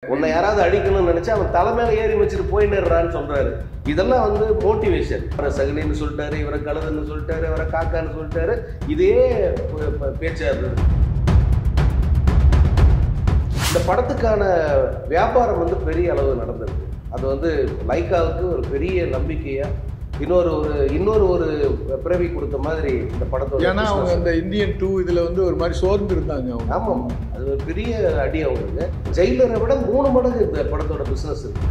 உன்னை யாராவது அடிக்கணும்னு நினைச்சா அவன் தலைமையில ஏறி வச்சுட்டு போயிடுறான்னு சொல்றாரு. இதெல்லாம் வந்து மோட்டிவேஷன். அவரை சகுனின்னு சொல்லிட்டாரு, இவரை கழுதுன்னு சொல்லிட்டாரு, அவரை காக்கான்னு சொல்லிட்டாரு. இதே பேச்சா இருந்தது. இந்த படத்துக்கான வியாபாரம் வந்து பெரிய அளவு நடந்திருக்கு. அது வந்து லைக்காவுக்கு ஒரு பெரிய நம்பிக்கையா இன்னொரு ஒரு பிறவி கொடுத்த மாதிரி இந்த படத்தோட. ஏன்னா அவங்க அந்த இந்தியன் 2 இதுல வந்து ஒரு மாதிரி சோர்ந்து இருந்தாங்க. ஆமாம், அது ஒரு பெரிய அடி அவங்களுக்கு. ஜெயிலரை விட 3 மடங்கு இந்த படத்தோட பிசினஸ் இருக்கு.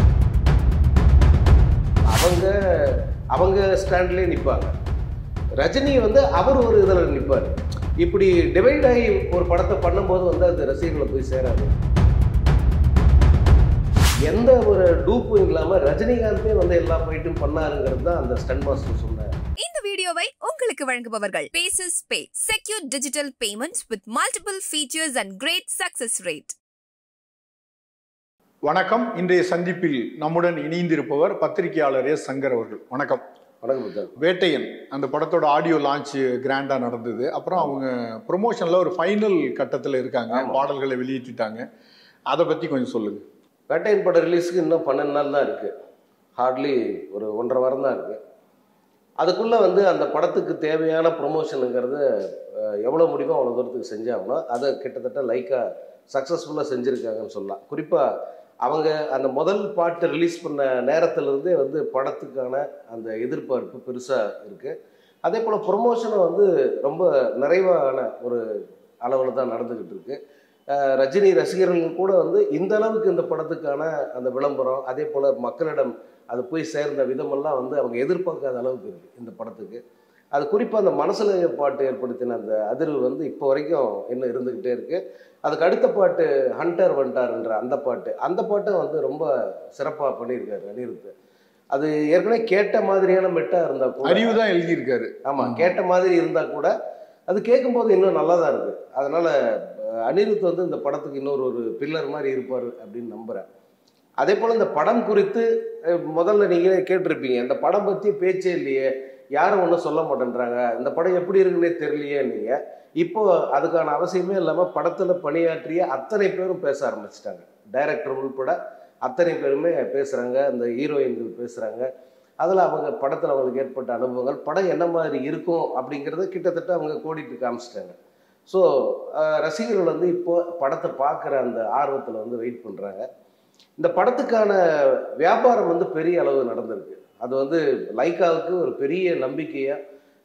அவங்க ஸ்டாண்ட்லேயே நிற்பாங்க. ரஜினி வந்து அவர் ஒரு இதில் நிற்பார். இப்படி டிவைட் ஆகி ஒரு படத்தை பண்ணும்போது வந்து அது ரசிகர்களை போய் சேராது. எந்த ஒரு டூப்பும் இல்லாம ரஜினிகாந்தே வந்து எல்லா ஃபைட்டும் பண்ணாருங்கிறது தான் அந்த ஸ்டன் மாஸ்டர் சொன்னார். இந்த வீடியோவை உங்களுக்கு வழங்குபவர்கள் paces pay, secure digital payments with multiple features and great success rate. வணக்கம். இன்றைய சந்திப்பில் நம்முடன் இணைந்திருப்பவர் பத்திரிகையாளர் எஸ் சங்கர் அவர்கள். வணக்கம். வணக்கம். வேட்டையன் அந்த படத்தோட ஆடியோ லான்ச் கிராண்டா நடந்தது. அப்புறம் அவங்க ப்ரொமோஷன்ல ஒரு ஃபைனல் கட்டத்தில் இருக்காங்க. பாடல்களை வெளியிட்டுட்டாங்க. அதை பத்தி கொஞ்சம் சொல்லுங்க. வேட்டையன் படம் ரிலீஸுக்கு இன்னும் 12 நாள் தான் இருக்குது. ஹார்ட்லி ஒரு 1.5 வாரம் தான் இருக்குது. அதுக்குள்ளே வந்து அந்த படத்துக்கு தேவையான ப்ரொமோஷனுங்கிறது எவ்வளோ முடியுமோ அவ்வளோ தூரத்துக்கு செஞ்சாகணும். அதை கிட்டத்தட்ட லைக்காக சக்ஸஸ்ஃபுல்லாக செஞ்சுருக்காங்கன்னு சொல்லலாம். குறிப்பாக அவங்க அந்த முதல் பாட்டு ரிலீஸ் பண்ண நேரத்திலிருந்தே வந்து படத்துக்கான அந்த எதிர்பார்ப்பு பெருசாக இருக்குது. அதே போல் ப்ரொமோஷனும் வந்து ரொம்ப நிறைவான ஒரு அளவில் தான் நடந்துக்கிட்டு இருக்குது. ரஜினி ரசிகர்கள் கூட வந்து இந்த அளவுக்கு இந்த படத்துக்கான அந்த விளம்பரம், அதே போல் மக்களிடம் அது போய் சேர்ந்த விதமெல்லாம் வந்து அவங்க எதிர்பார்க்காத அளவுக்கு இருக்குது இந்த படத்துக்கு. அது குறிப்பாக அந்த மனசில் பாட்டு ஏற்படுத்தின அந்த அதிர்வு வந்து இப்போ வரைக்கும் இன்னும் இருந்துக்கிட்டே இருக்குது. அதுக்கு அடுத்த பாட்டு ஹண்டர் வண்டார்ன்ற அந்த பாட்டை வந்து ரொம்ப சிறப்பாக பண்ணியிருக்காரு அனிருத். அது ஏற்கனவே கேட்ட மாதிரியான மெட்டாக இருந்தால் கூட, அறிவு தான் எழுதியிருக்காரு. ஆமாம், கேட்ட மாதிரி இருந்தால் கூட அது கேட்கும்போது இன்னும் நல்லா தான் இருக்குது. அதனால் அனிருத் வந்து இந்த படத்துக்கு இன்னொரு பில்லர் மாதிரி இருப்பார் அப்படின்னு நம்புகிறேன். அதே போல் இந்த படம் குறித்து முதல்ல நீங்களே கேட்டிருப்பீங்க, இந்த படம் பற்றி பேச்சே இல்லையே, யாரும் ஒன்றும் சொல்ல மாட்டேன்றாங்க, இந்த படம் எப்படி இருக்குன்னே தெரியலையே. நீங்கள் இப்போ அதுக்கான அவசியமே இல்லாமல் படத்தில் பணியாற்றிய அத்தனை பேரும் பேச ஆரம்பிச்சிட்டாங்க. டைரக்டர் உள்பட அத்தனை பேருமே பேசுகிறாங்க. இந்த ஹீரோயின்கள் பேசுகிறாங்க. அதில் அவங்க படத்தில் அவங்களுக்கு ஏற்பட்ட அனுபவங்கள், படம் என்ன மாதிரி இருக்கும் அப்படிங்கிறத கிட்டத்தட்ட அவங்க கோடிட்டு காமிச்சிட்டாங்க. ஸோ ரசிகர்கள் வந்து இப்போ படத்தை பார்க்குற அந்த ஆர்வத்தில் வந்து வெயிட் பண்ணுறாங்க. இந்த படத்துக்கான வியாபாரம் வந்து பெரிய அளவு நடந்திருக்கு. அது வந்து லைக்காவுக்கு ஒரு பெரிய நம்பிக்கையா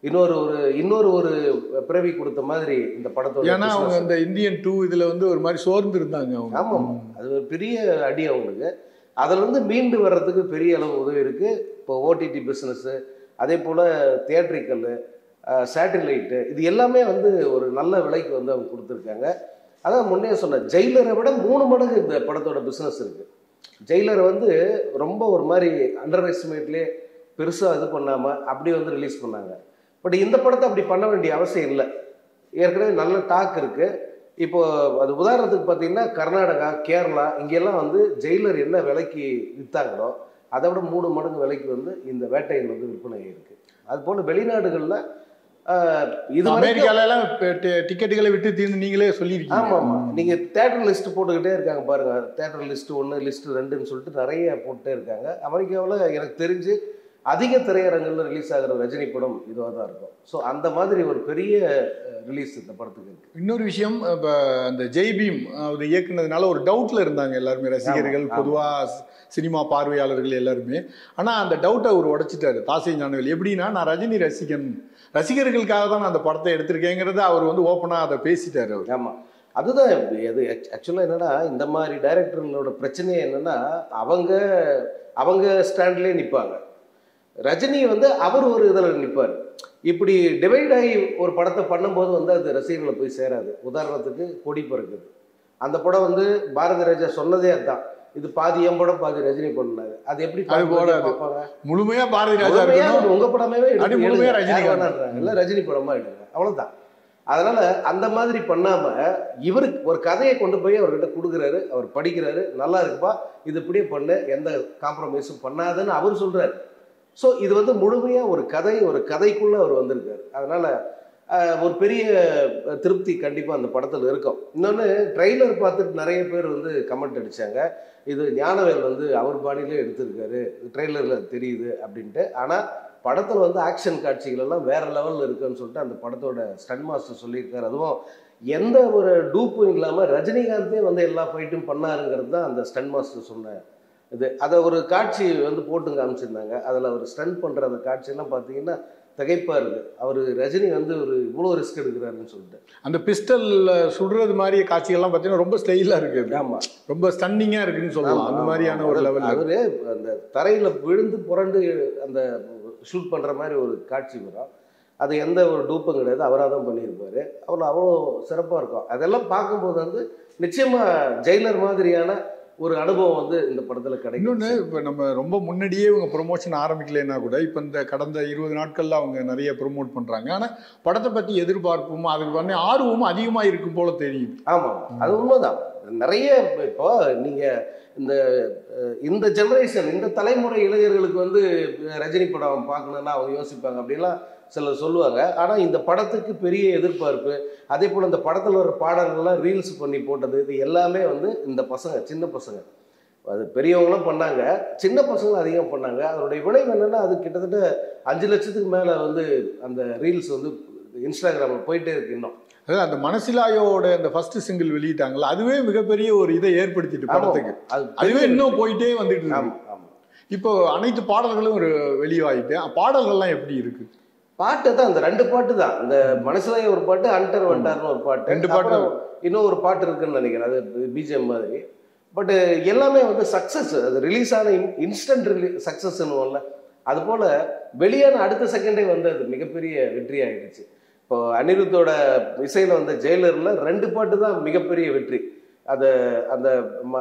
இன்னொரு ஒரு பிறவி கொடுத்த மாதிரி இந்த படத்தோட. ஏன்னா அவங்க அந்த இந்தியன் 2 இதுல வந்து ஒரு மாதிரி சோர்ந்து இருந்தாங்க. ஆமாம், அது ஒரு பெரிய அடி அவங்களுக்கு. அதில் வந்து மீண்டு வர்றதுக்கு பெரிய அளவு உதவி இருக்குது. இப்போ ஓடிடி பிஸ்னஸ்ஸு, அதே போல் தியேட்ரிக்கல், சேட்டிலைட்டு, இது எல்லாமே வந்து ஒரு நல்ல விலைக்கு வந்து அவங்க கொடுத்துருக்காங்க. அதான் முன்னே சொன்ன, ஜெயிலரை விட 3 மடங்கு இந்த படத்தோட பிஸ்னஸ் இருக்குது. ஜெயிலரை வந்து ரொம்ப ஒரு மாதிரி அண்டர் எஸ்டிமேட்லேயே பெருசாக இது பண்ணாமல் அப்படி வந்து ரிலீஸ் பண்ணாங்க. பட் இந்த படத்தை அப்படி பண்ண வேண்டிய அவசியம் இல்லை. ஏற்கனவே நல்ல டாக் இருக்குது. இப்போ அது உதாரணத்துக்கு பார்த்தீங்கன்னா கர்நாடகா, கேரளா, இங்கெல்லாம் வந்து ஜெயிலர் என்ன விலைக்கு விற்றாங்களோ அதை விட 3 மடங்கு விலைக்கு வந்து இந்த வேட்டையன் வந்து விற்பனை இருக்குது. அதுபோல் வெளிநாடுகளில் இது அமெரிக்காலெல்லாம் டிக்கெட்டுகளை விட்டு தீர்ந்து நீங்களே சொல்லியிருக்கீங்க. ஆமாம் ஆமாம், நீங்கள் தேட்டர் லிஸ்ட்டு போட்டுக்கிட்டே இருக்காங்க பாருங்கள். தேட்டர் லிஸ்ட்டு 1, லிஸ்ட்டு 2ன்னு சொல்லிட்டு நிறைய போட்டுட்டே இருக்காங்க. அமெரிக்காவில் எனக்கு தெரிஞ்சு அதிக திரையரங்கில் ரிலீஸ் ஆகிற ரஜினி படம் இதுவாக தான் இருக்கும். ஸோ அந்த மாதிரி ஒரு பெரிய ரிலீஸ் இந்த படத்துக்கு இருக்குது. இன்னொரு விஷயம், இப்போ அந்த ஜெய்பீம் அவர் இயக்குனதுனால ஒரு டவுட்டில் இருந்தாங்க எல்லாருமே, ரசிகர்கள், பொதுவாக சினிமா பார்வையாளர்கள் எல்லாருமே. ஆனால் அந்த டவுட்டை அவர் உடைச்சிட்டாரு தாசை ஞானவேல். எப்படின்னா, நான் ரஜினி ரசிகர்களுக்காக தான் நான் அந்த படத்தை எடுத்திருக்கேங்கிறத அவர் வந்து ஓப்பனாக அதை பேசிட்டார் அவர். ஆமாம், அதுதான் அது ஆக்சுவலாக என்னென்னா, இந்த மாதிரி டைரக்டர்களோட பிரச்சனையே என்னென்னா, அவங்க ஸ்டாண்ட்லேயே நிற்பாங்க. ரஜினி வந்து அவர் ஒரு இதில் நிற்பார். இப்படி டிவைட் ஆகி ஒரு படத்தை பண்ணும்போது வந்து அது ரசிகர்களை போய் சேராது. உதாரணத்துக்கு கொடி பறக்குது, அந்த படம் வந்து பாரதி ராஜா சொன்னதே அதுதான், இது பாதி என் படம் பாதி ரஜினி பண்ணாரு. அது எப்படி பார்ப்பாங்க? முழுமையா பாரதி ராஜா உங்க படமே இல்லை ரஜினி படமா எடுங்க, அவ்வளவுதான். அதனால அந்த மாதிரி பண்ணாம இவருக்கு ஒரு கதையை கொண்டு போய் அவர்கிட்ட கொடுக்குறாரு. அவர் படிக்கிறாரு, நல்லா இருக்குப்பா, இது இப்படியே பண்ணு, எந்த காம்ப்ரமைஸும் பண்ணாதுன்னு அவர் சொல்றாரு. ஸோ இது வந்து முழுமையாக ஒரு கதைக்குள்ளே அவர் வந்திருக்காரு. அதனால் ஒரு பெரிய திருப்தி கண்டிப்பாக அந்த படத்தில் இருக்கும். இன்னொன்று, ட்ரெய்லர் பார்த்துட்டு நிறைய பேர் வந்து கமெண்ட் அடித்தாங்க, இது ஞானவேல் வந்து அவர் பாணியிலே எடுத்திருக்காரு, ட்ரெய்லரில் தெரியுது அப்படின்ட்டு. ஆனால் படத்தில் வந்து ஆக்ஷன் காட்சிகள் எல்லாம் வேற லெவலில் இருக்குன்னு சொல்லிட்டு அந்த படத்தோட ஸ்டன் மாஸ்டர் சொல்லியிருக்காரு. அதுவும் எந்த ஒரு டூப்பும் இல்லாமல் ரஜினிகாந்தே வந்து எல்லா ஃபைட்டும் பண்ணாருங்கிறது தான் அந்த ஸ்டன் மாஸ்டர் சொன்ன இது. அதை ஒரு காட்சி வந்து போட்டு காமிச்சிருந்தாங்க. அதில் அவர் ஸ்டன் பண்ணுற அந்த காட்சியெல்லாம் பார்த்தீங்கன்னா திகைப்பாக இருக்குது. அவர் ரஜினி வந்து ஒரு இவ்வளோ ரிஸ்க் எடுக்கிறாருன்னு சொல்லிட்டு. அந்த பிஸ்டல்ல சுடுறது மாதிரி காட்சிகள்லாம் பார்த்தீங்கன்னா ரொம்ப ஸ்டைலாக இருக்குது. ஆமாம், ரொம்ப ஸ்டன்னிங்காக இருக்குன்னு சொல்லலாம். அந்த மாதிரியான ஒரு லெவல். அவர் அந்த தரையில் விழுந்து புரண்டு அந்த ஷூட் பண்ணுற மாதிரி ஒரு காட்சி வரும். அது எந்த ஒரு டூப்பும் கிடையாது, அவராக தான் பண்ணியிருப்பார். அவ்வளோ சிறப்பாக இருக்கும். அதெல்லாம் பார்க்கும்போது வந்து நிச்சயமாக ஜெயிலர் மாதிரியான ஒரு அனுபவம் வந்து இந்த படத்தில் கிடைக்கும். இன்னொன்று, இப்போ நம்ம ரொம்ப முன்னாடியே இவங்க ப்ரொமோஷன் ஆரம்பிக்கலைன்னா கூட இப்போ இந்த கடந்த 20 நாட்களில் அவங்க நிறைய ப்ரொமோட் பண்ணுறாங்க. ஆனால் படத்தை பற்றி எதிர்பார்ப்பும் அதுக்கு வந்து ஆர்வமும் அதிகமாக இருக்கும் போல தெரியுது. ஆமாம், அது உண்மைதான். நிறைய இப்போ நீங்கள் இந்த ஜெனரேஷன், இந்த தலைமுறை இளைஞர்களுக்கு வந்து ரஜினி படம் பார்க்கணுன்னா அவங்க யோசிப்பாங்க, அப்படிலாம் சிலர் சொல்லுவாங்க. ஆனால் இந்த படத்துக்கு பெரிய எதிர்பார்ப்பு, அதே போல் இந்த படத்தில் வர பாடல்கள்லாம் ரீல்ஸ் பண்ணி போட்டது, இது எல்லாமே வந்து இந்த பசங்க, சின்ன பசங்க, அது பெரியவங்களும் பண்ணாங்க, சின்ன பசங்களும் அதிகம் பண்ணாங்க. அதனுடைய விளைவு என்னென்னா, அது கிட்டத்தட்ட 5 லட்சத்துக்கு மேலே வந்து அந்த ரீல்ஸ் வந்து இன்ஸ்டாகிராமில் போயிட்டே இருக்கு. இன்னும் அதாவது அந்த மனசிலாயோட அந்த ஃபர்ஸ்ட் சிங்கிள் வெளியிட்டாங்களா, அதுவே மிகப்பெரிய ஒரு இதை ஏற்படுத்திட்டு படத்துக்கு. அதுவே இன்னும் போயிட்டே வந்துட்டு இருக்கு. இப்போ அனைத்து பாடல்களும் ஒரு வெளியாயிட்டு, பாடல்கள்லாம் எப்படி இருக்கு? பாட்டு தான், அந்த 2 பாட்டு தான். இந்த மனசுலாய ஒரு பாட்டு, அண்டர் வண்டார்னு ஒரு பாட்டு, 2 பாட்டு, இன்னும் ஒரு பாட்டு இருக்குன்னு நினைக்கிறேன், அது பிஜிஎம் மாதிரி. பட் எல்லாமே வந்து சக்ஸஸ். அது ரிலீஸ் ஆன இன்ஸ்டன்ட் சக்ஸஸ்ன்னுவோம்ல, அது போல் வெளியான அடுத்த செகண்டே வந்து அது மிகப்பெரிய வெற்றி ஆகிடுச்சு. இப்போ அனிருத்தோட இசையில் வந்த ஜெயிலரில் 2 பாட்டு தான் மிகப்பெரிய வெற்றி. அது அந்த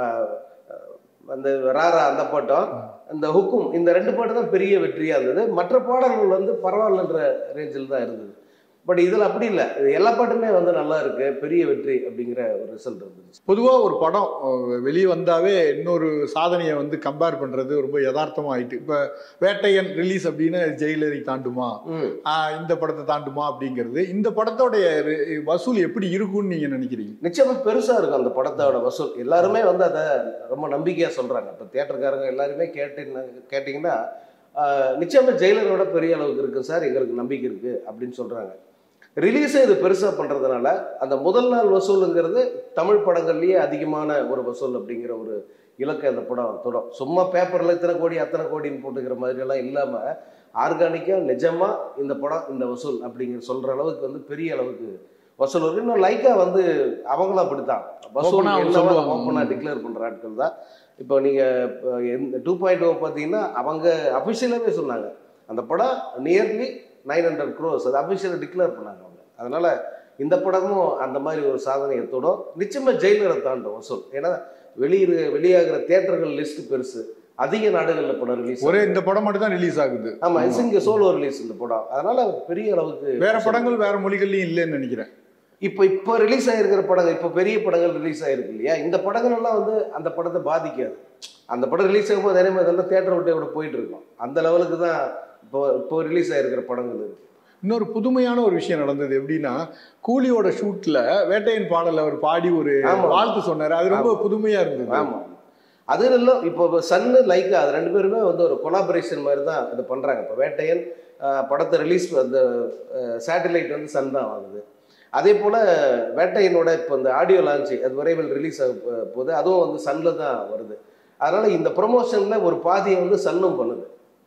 அந்த ராரா அந்த பாட்டும் அந்த ஹுக்கும், இந்த 2 பாட்டு தான் பெரிய வெற்றியாக இருந்தது. மற்ற பாடல்கள் வந்து பரவாயில்லன்ற ரேஞ்சில் தான் இருந்தது. பட் இதில் அப்படி இல்லை, எல்லா பாட்டுமே வந்து நல்லா இருக்கு, பெரிய வெற்றி அப்படிங்கிற ஒரு ரிசல்ட் இருந்துச்சு. பொதுவாக ஒரு படம் வெளியே வந்தாவே இன்னொரு சாதனையை வந்து கம்பேர் பண்ணுறது ரொம்ப யதார்த்தமாக ஆயிட்டு. இப்போ வேட்டையன் ரிலீஸ் அப்படின்னு ஜெயிலரை தாண்டுமா, இந்த படத்தை தாண்டுமா அப்படிங்கிறது, இந்த படத்தோடைய வசூல் எப்படி இருக்கும்னு நீங்கள் நினைக்கிறீங்க? நிச்சயமாக பெருசாக இருக்கும் அந்த படத்தோட வசூல். எல்லாருமே வந்து அதை ரொம்ப நம்பிக்கையாக சொல்கிறாங்க. இப்போ தியேட்டருக்காரங்க எல்லாருமே கேட்டிங்கன்னா நிச்சயமாக ஜெயிலரோட பெரிய அளவுக்கு இருக்குது சார், எங்களுக்கு நம்பிக்கை இருக்குது அப்படின்னு சொல்கிறாங்க. ரிலீஸை இது பெருசாக பண்ணுறதுனால அந்த முதல் நாள் வசூலுங்கிறது தமிழ் படங்கள்லேயே அதிகமான ஒரு வசூல் அப்படிங்கிற ஒரு இலக்கை அந்த படம் தொடும். சும்மா பேப்பரில் இத்தனை கோடி அத்தனை கோடின்னு போட்டுக்கிற மாதிரியெல்லாம் இல்லாமல் ஆர்கானிக்காக நிஜமாக இந்த படம் இந்த வசூல் அப்படிங்கிற சொல்கிற அளவுக்கு வந்து பெரிய அளவுக்கு வசூல் இருக்குது. இன்னும் லைக்கா வந்து அவங்களும் அப்படித்தான் வசூல் ஓப்பனாக டிக்ளேர் பண்ணுற ஆட்கள் தான். இப்போ நீங்கள் 2.0 பார்த்தீங்கன்னா அவங்க அஃபிஷியலாகவே சொன்னாங்க அந்த படம் நியர்லி 900 crores, அது அஃபிஷியலாக டிக்ளேர் பண்ணாங்க அவங்க. அதனால் இந்த படமும் அந்த மாதிரி ஒரு சாதனையை தொடும். நிச்சயமாக ஜெயிலரை தாண்டும் வசூல். ஏன்னா வெளியாகிற தியேட்டர்கள் லிஸ்ட் பெருசு, அதிக நாடுகளில் படம் ரிலீஸ். ஒரே இந்த படம் மட்டும் தான் ரிலீஸ் ஆகுது. ஆமாம், இங்கே சோலோ ரிலீஸ் இந்த படம். அதனால் பெரிய அளவுக்கு வேற படங்கள் வேற மொழிகள்லையும் இல்லைன்னு நினைக்கிறேன். இப்போ ரிலீஸ் ஆகிருக்கிற படங்கள், இப்போ பெரிய படங்கள் ரிலீஸ் ஆகிருக்கு இல்லையா, இந்த படங்கள் எல்லாம் வந்து அந்த படத்தை பாதிக்காது. அந்த படம் ரிலீஸ் ஆகும்போது அதே மாதிரி தான் தியேட்டர் விட்டு போயிட்டு இருக்கோம். அந்த லெவலுக்கு தான் இப்போ ரிலீஸ் ஆகிருக்கிற படங்கள் இருக்கு. இன்னொரு புதுமையான ஒரு விஷயம் நடந்தது. எப்படின்னா, கூலியோட ஷூட்ல வேட்டையன் பாடல அவர் பாடி ஒரு வாழ்த்து சொன்னாரு. அது ரொம்ப புதுமையா இருந்தது. ஆமா, அது இல்லை. இப்போ சன்னு லைக்கா அது 2 பேருமே வந்து ஒரு கொலாபரேஷன் மாதிரி தான் இது பண்றாங்க. இப்போ வேட்டையன் படத்தை ரிலீஸ், அந்த சேட்டலைட் வந்து சன் தான் வாங்குது. அதே போல் வேட்டையனோட இப்போ இந்த ஆடியோ லான்ச்சு அது விரைவில் ரிலீஸ் ஆக போகுது, அதுவும் வந்து சன்னில் தான் வருது. அதனால் இந்த ப்ரொமோஷனில் ஒரு பாதியை வந்து சன்னும் பண்ணுது.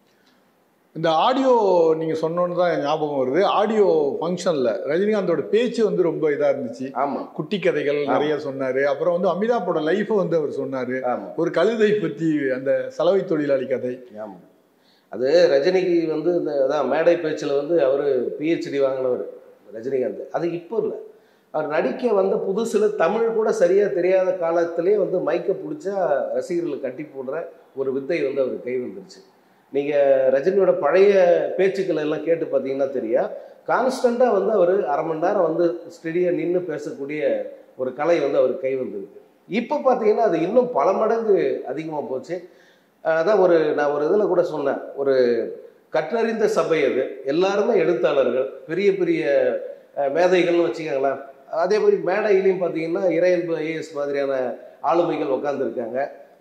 இந்த ஆடியோ நீங்கள் சொன்னோன்னு தான் ஞாபகம் வருது. ஆடியோ ஃபங்க்ஷனில் ரஜினிகாந்தோட பேச்சு வந்து ரொம்ப இதாக இருந்துச்சு. ஆமாம், குட்டி கதைகள் நிறைய சொன்னார். அப்புறம் வந்து அமிதாப்போட லைஃப்பை வந்து அவர் சொன்னார். ஒரு கழுதை பற்றி, அந்த சலவை தொழிலாளி கதை. ஆமாம், அது ரஜினிக்கு வந்து இந்த அதான் மேடை பேச்சில் வந்து அவர் PhD வாங்கினவர் ரஜினிகாந்த். அது இப்போ இல்லை, அவர் நடிக்க வந்த புதுசில் தமிழ் கூட சரியாக தெரியாத காலத்திலே வந்து மைக்கை பிடிச்சா ரசிகர்களை கட்டி போடுற ஒரு வித்தை வந்து அவர் கை வந்துருச்சு. நீங்கள் ரஜினியோட பழைய பேச்சுக்களை எல்லாம் கேட்டு பார்த்தீங்கன்னா தெரியும், கான்ஸ்டண்ட்டாக வந்து அவர் அரை மணி நேரம் வந்து ஸ்டெடியாக நின்று பேசக்கூடிய ஒரு கலை வந்து அவர் கை வந்துருக்கு. இப்போ பார்த்தீங்கன்னா அது இன்னும் பல மடங்கு அதிகமாக போச்சு. அதான் நான் ஒரு இதில் கூட சொன்னேன், ஒரு கற்றறிந்த சபை அது. எல்லாருமே எழுத்தாளர்கள், பெரிய பெரிய மேதைகள்னு வச்சுக்கோங்களேன். அதே மாதிரி மேடையிலையும் பார்த்தீங்கன்னா இறையன்பு ஐஏஎஸ் மாதிரியான ஆளுமைகள் உட்காந்துருக்காங்க.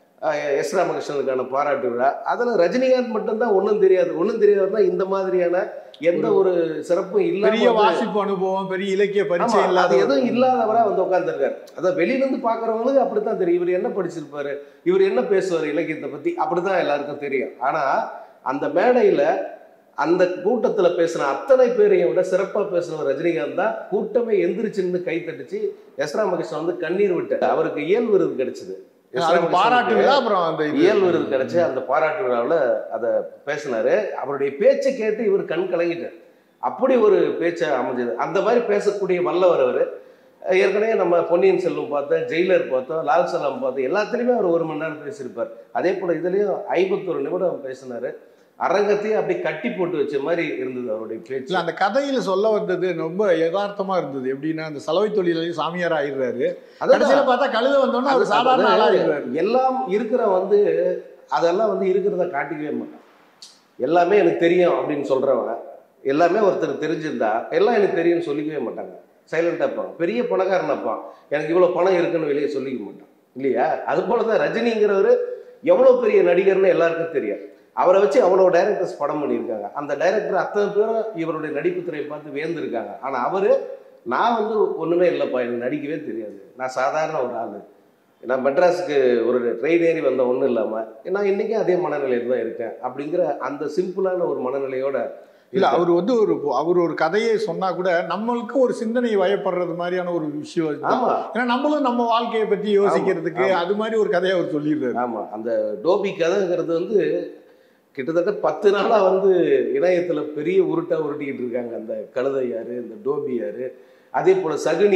எஸ் ராமகிருஷ்ணனுக்கான பாராட்டு விழா. அதில் ரஜினிகாந்த் மட்டும்தான் ஒன்றும் தெரியாதுன்னா இந்த மாதிரியான எந்த ஒரு சிறப்பும் இல்லாம பெரிய வாசிப்பு அனுபவம், பெரிய இலக்கிய பரிச்சயம் இல்லாத எதுவும் இல்லாதவரா வந்து உட்காந்துருக்காரு. அதான் வெளியிலிருந்து பாக்குறவங்களுக்கு அப்படித்தான் தெரியும், இவர் என்ன படிச்சிருப்பாரு, இவர் என்ன பேசுவார் இலக்கியத்தை பத்தி, அப்படிதான் எல்லாருக்கும் தெரியும். ஆனா அந்த மேடையில அந்த கூட்டத்துல பேசின அத்தனை பேரையும் விட சிறப்பா பேசின ரஜினிகாந்த் தான். கூட்டமே எந்திரிச்சுன்னு கை தட்டுச்சு. எஸ் ராமகிருஷ்ணன் வந்து கண்ணீர் விட்டு அவருக்கு இயல் விருது கிடைச்சது. பாராட்டு விழா. அப்புறம் அந்த இயல் விருது கிடைச்சு அந்த பாராட்டு விழாவில் அதை பேசினாரு. அவருடைய பேச்சை கேட்டு இவர் கண் கலங்கிட்டார். அப்படி ஒரு பேச்சை அமைஞ்சது. அந்த மாதிரி பேசக்கூடிய வல்லவர் அவர். ஏற்கனவே நம்ம பொன்னியின் செல்வம் பார்த்தோம், ஜெயிலர் பார்த்தோம், லால் சலாம் பார்த்தோம். எல்லாத்துலேயுமே அவர் 1 மணி நேரம் பேசியிருப்பார். அதே போல் இதுலேயும் 51 நிமிடம் பேசினார். அரங்கத்தையும் அப்படி கட்டி போட்டு வச்ச மாதிரி இருந்தது அவருடைய பேச்சு. அந்த கதையில சொல்ல வந்தது ரொம்ப யதார்த்தமா இருந்தது. எப்படின்னா அந்த சலவை தொழிலையும் சாமியார் ஆயிடுறாரு. கடைசியில பார்த்தா கழுத வந்தோன்னா அவர் சாதாரண ஆளாகிறாரு. எல்லாம் இருக்கிற வந்து அதெல்லாம் வந்து இருக்கிறத காட்டிக்கவே மாட்டான். எல்லாமே எனக்கு தெரியும் அப்படின்னு சொல்றவங்க, எல்லாமே ஒருத்தருக்கு தெரிஞ்சிருந்தா எல்லாம் எனக்கு தெரியும்னு சொல்லிக்கவே மாட்டாங்க. சைலண்டா இருப்பாங்க. பெரிய பணக்காரன் இருப்பான், எனக்கு இவ்வளவு பணம் இருக்குன்னு வெளியே சொல்லிக்க மாட்டான் இல்லையா? அது போலதான் ரஜினிங்கிறவர் எவ்வளவு பெரிய நடிகர்னு எல்லாருக்கும் தெரியும். அவரை வச்சு அவ்வளோ டைரக்டர்ஸ் படம் பண்ணியிருக்காங்க. அந்த டைரக்டர் அத்தனை பேரும் இவருடைய நடிப்பு துறையை பார்த்து வேந்திருக்காங்க. ஆனால் அவர், நான் வந்து ஒன்றுமே இல்லைப்பா, எனக்கு நடிக்கவே தெரியாது, நான் சாதாரண ஒரு ஆள், நான் மெட்ராஸுக்கு ஒரு ட்ரெயின் ஏறி வந்த ஒன்றும் இல்லாமல் நான் இன்றைக்கும் அதே மனநிலையில் தான் இருக்கேன் அப்படிங்கிற அந்த சிம்பிளான ஒரு மனநிலையோட இல்ல. அவர் வந்து ஒரு கதையை சொன்னா கூட நம்மளுக்கு ஒரு சிந்தனை வயப்படுறது மாதிரியான ஒரு விஷயம். ஆமா, ஏன்னா நம்மளும் நம்ம வாழ்க்கையை பற்றி யோசிக்கிறதுக்கு அது மாதிரி ஒரு கதையை அவர் சொல்லிடுறாரு. ஆமா, அந்த டோபி கதைங்கிறது வந்து கிட்டத்தட்ட 10 நாளா வந்து இணையத்துல பெரிய உருட்டிக்கிட்டு இருக்காங்க. அந்த கழுதை யாரு, இந்த டோபி யாரு, அதே போல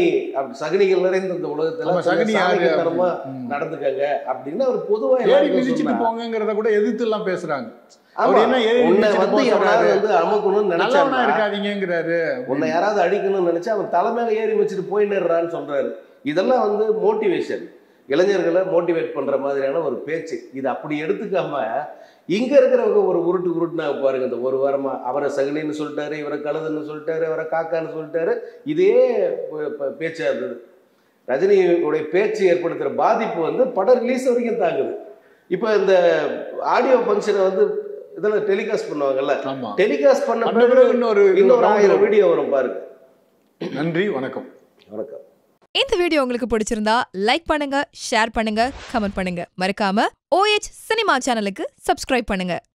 சகுனிகள் நிறைந்த இந்த உலகத்துல சகுனித்தனமா நடந்துக்காங்க அப்படின்னு அவர் பொதுவா மிதிச்சுட்டு போங்கிறத கூட எதிர்த்து எல்லாம் பேசுறாங்க. உன்னை யாராவது அடிக்கணும்னு நினைச்சா அவன் தலைமையில ஏறி வச்சுட்டு போயிடுறான்னு சொல்றாரு. இதெல்லாம் வந்து மோட்டிவேஷன், இளைஞர்களை மோட்டிவேட் பண்ற மாதிரியான ஒரு பேச்சு. இது அப்படி எடுத்துக்காம இங்க இருக்கிறவங்க ஒரு உருட்டுனா பாருங்க. இந்த 1 வாரமா அவரை சகுனின்னு சொல்லிட்டாரு, இவரை கழுதுன்னு சொல்லிட்டாரு, அவரை காக்கான்னு சொல்லிட்டாரு. இதே பேச்சா இருந்தது. ரஜினியுடைய பேச்சு ஏற்படுத்துற பாதிப்பு வந்து படம் ரிலீஸ் வரைக்கும் தாங்குது. இப்ப இந்த ஆடியோ ஃபங்க்ஷனை வந்து இதெல்லாம் டெலிகாஸ்ட் பண்ணுவாங்கல்ல, டெலிகாஸ்ட் பண்ண இன்னொரு 1000 வீடியோ வரும் பாருங்க. நன்றி, வணக்கம். வணக்கம். இந்த வீடியோ உங்களுக்கு பிடிச்சிருந்தா லைக் பண்ணுங்க, ஷேர் பண்ணுங்க, கமெண்ட் பண்ணுங்க. மறக்காம OH சினிமா சேனலுக்கு சப்ஸ்கிரைப் பண்ணுங்க.